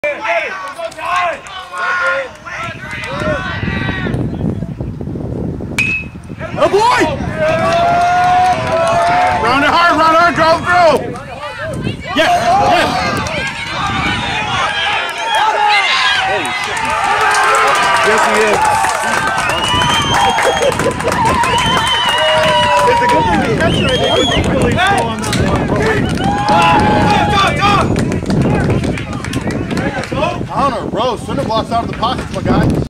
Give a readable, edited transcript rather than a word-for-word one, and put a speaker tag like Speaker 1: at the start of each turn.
Speaker 1: Oh boy! Round it hard, draw through! Yes, yes! Yes, he is. It's a good thing to catch right there. He was equally slow on that one. I don't know, Rose. Cinder blocks out of the pockets, my guy.